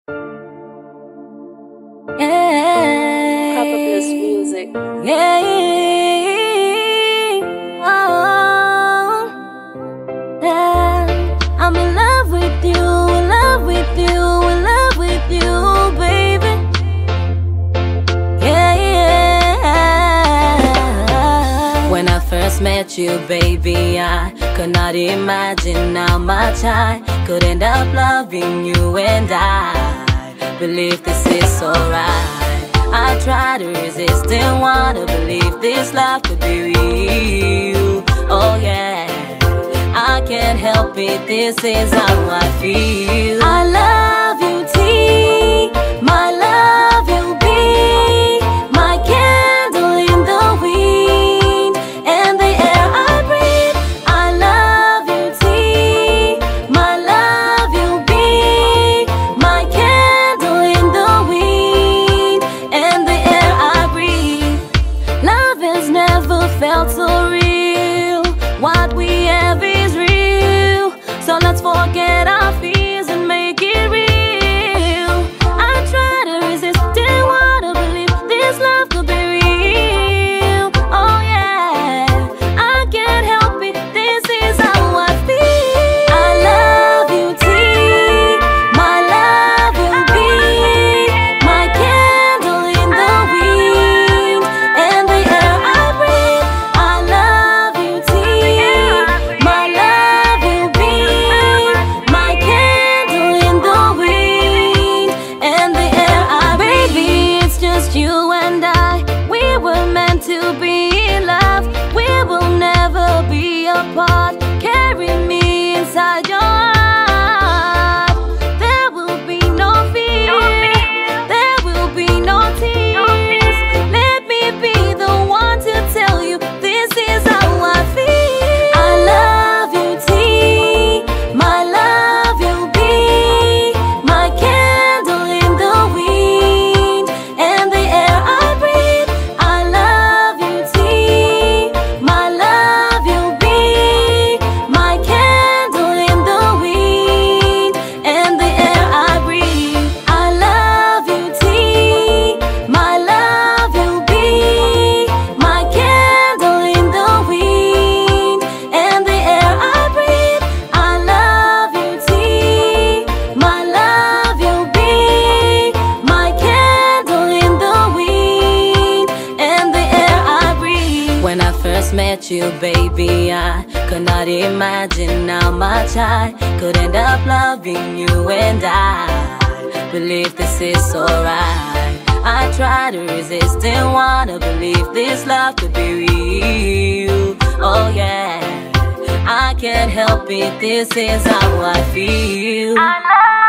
Yeah. PropaBless music. Yeah. Oh. Yeah. I'm in love with you, in love with you, in love with you, baby. Yeah, yeah. When I first met you, baby, I could not imagine how much I could end up loving you, and I believe this is alright. I try to resist, didn't wanna believe this love could be real. Oh yeah, I can't help it, this is how I feel. I love you, T, my love you, B, my candle in the wind and the air I breathe. I love you, T, my love you, B, my candle in the wind and the air I breathe. Love has never felt so real. What we have is real, so let's forget our fears and make it real. I try to resist, didn't wanna believe this love could be real. Oh yeah, I can't help it, this is how I feel. I love you, T, my love you, B, my candle in the wind and the air I breathe. I love you, T, my love you, B, my candle in the wind and the air I breathe. Baby, it's just you and I. We were meant to be in love. We will never be apart. Carry me inside your heart. There will be no fear. There will be no tears. Let me be the one to tell you this is how I feel. I love you, T, my love you, B, my candle in the wind and the air I breathe. I love you, T, my love you, B, my candle in the wind and the air I breathe. I love you, T, my love you, B, my candle in the wind and the air I breathe. I love you, T, my love you, B, my candle in the wind and the air I breathe. When I first met you, baby, I could not imagine how much I could end up loving you, and I believe this is alright. I try to resist, didn't wanna believe this love could be real. Oh yeah, I can't help it, this is how I feel. I love